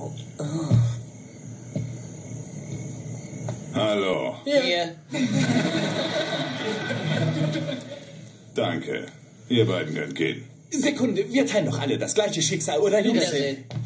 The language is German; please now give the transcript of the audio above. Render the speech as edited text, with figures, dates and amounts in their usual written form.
Hallo. Hier. Danke. Ihr beiden könnt gehen. Sekunde, wir teilen doch alle das gleiche Schicksal, oder? Wiedersehen.